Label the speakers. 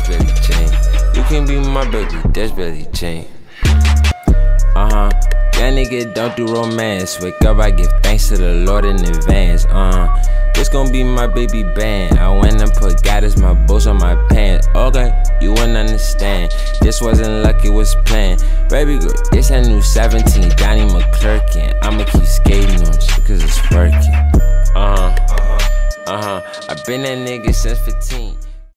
Speaker 1: that's Billie Jean. You can be my baby, that's Billie Jean. Young nigga don't do romance. Wake up, I give thanks to the Lord in advance. This gon' be my baby band. I went and put God as my bows on my pants. Okay, you wouldn't understand. This wasn't luck, it was planned. Baby girl, this a new 17, Donnie McClurkin. I'ma keep skating on shit cause it's working. I've been that nigga since 15.